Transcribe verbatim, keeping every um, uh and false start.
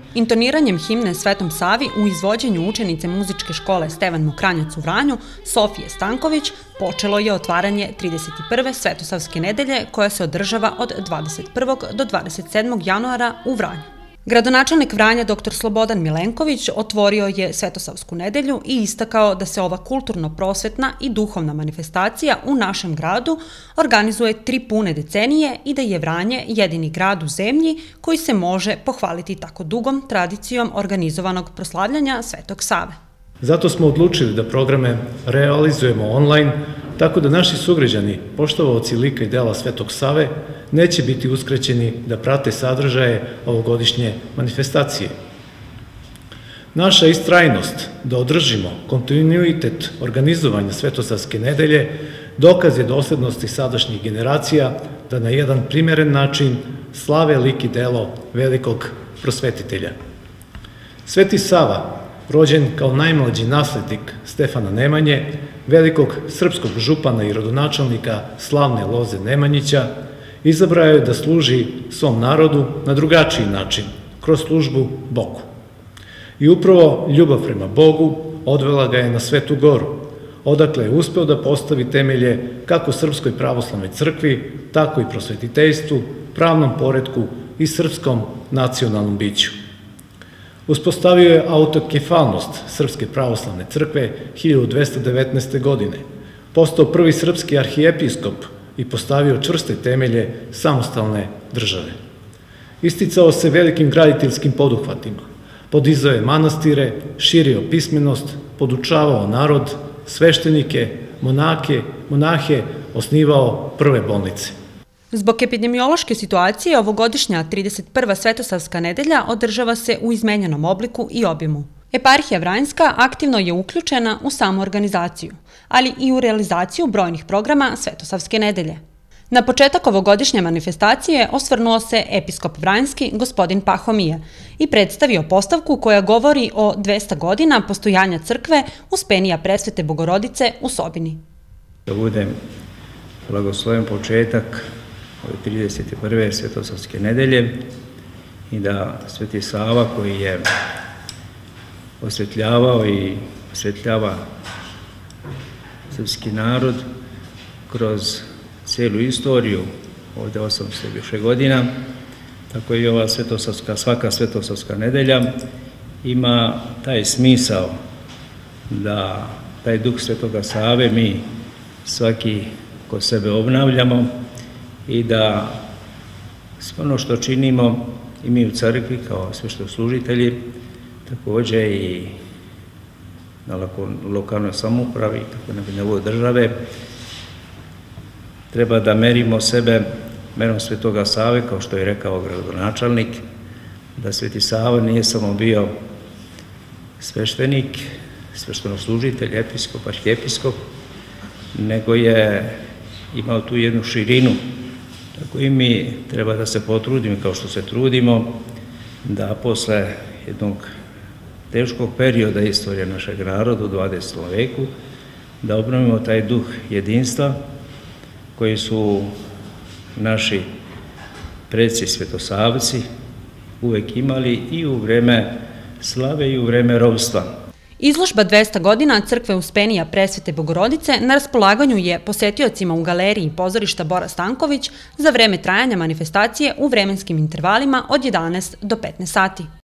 Intoniranjem himne Svetom Savi u izvođenju učenice muzičke škole Stevan Mokranjac u Vranju, Sofije Stanković, počelo je otvaranje trideset prve Svetosavske nedelje koja se održava od dvadeset prvog do dvadeset sedmog januara u Vranju. Gradonačelnik Vranja doktor Slobodan Milenković otvorio je Svetosavsku nedelju i istakao da se ova kulturno-prosvetna i duhovna manifestacija u našem gradu organizuje tri pune decenije i da je Vranje jedini grad u zemlji koji se može pohvaliti tako dugom tradicijom organizovanog proslavljanja Svetog Save. Zato smo odlučili da programe realizujemo online, tako da naši sugrađani, poštovaoci lika i dela Svetog Save, neće biti uskraćeni da prate sadržaje ovogodišnje manifestacije. Naša istrajnost da održimo kontinuitet organizovanja Svetosavske nedelje dokaz je doslednosti sadašnjih generacija da na jedan primeren način slave lik i delo velikog prosvetitelja. Sveti Sava, rođen kao najmlađi naslednik Stefana Nemanje, velikog srpskog župana i rodonačelnika slavne loze Nemanjića, izabrao je da služi svom narodu na drugačiji način, kroz službu Bogu. I upravo ljubav prema Bogu odvela ga je na Svetu Goru, odakle je uspeo da postavi temelje kako Srpskoj pravoslavnoj crkvi, tako i prosvetiteljstvu, pravnom poretku i srpskom nacionalnom biću. Uspostavio je autokefalnost Srpske pravoslavne crkve hiljadu dvesta devetnaeste. godine, postao prvi srpski arhijepiskop i postavio čvrste temelje samostalne države. Isticao se velikim graditeljskim poduhvatima, podizao je manastire, širio pismenost, podučavao narod, sveštenike, monake, monahe, osnivao prve bolnice. Zbog epidemiološke situacije, ovogodišnja trideset prva Svetosavska nedelja održava se u izmenjenom obliku i obimu. Eparhija Vranjska aktivno je uključena u samu organizaciju, ali i u realizaciju brojnih programa Svetosavske nedelje. Na početak ovogodišnje manifestacije osvrnuo se episkop Vranjski, gospodin Pahomije, i predstavio postavku koja govori o dvesta godina postojanja crkve Uspenija Presvete Bogorodice u Sobini. Da bude blagosloven početak trideset prve Svetosavske nedelje i da Sveti Sava, koji je osvetljavao i osvetljava srpski narod kroz cijelu istoriju, ovdje osamsto i više godina, tako i ova Svetosavska, svaka Svetosavska nedelja ima taj smisao da taj duh Svetoga Save mi svaki kod sebe obnavljamo i da sve ono što činimo i mi u crkvi kao sveštoslužitelji, također i na lokalnoj samoupravi, tako na nivou države, treba da merimo sebe merom Svetoga Save, kao što je rekao gradonačelnik, da Sveti Sava nije samo bio sveštenik, sveštoslužitelj, episkop, arhijepiskop, nego je imao tu jednu širinu. Tako i mi treba da se potrudimo, kao što se trudimo, da posle jednog teškog perioda istorije našeg naroda u dvadesetom veku, da obnovimo taj duh jedinstva koji su naši preci svetosavci uvek imali i u vreme slave i u vreme ropstva. Izložba dvesta godina crkve Uspenija Presvete Bogorodice na raspolaganju je posetiocima u galeriji pozorišta Bora Stanković za vreme trajanja manifestacije u vremenskim intervalima od jedanaest do petnaest sati.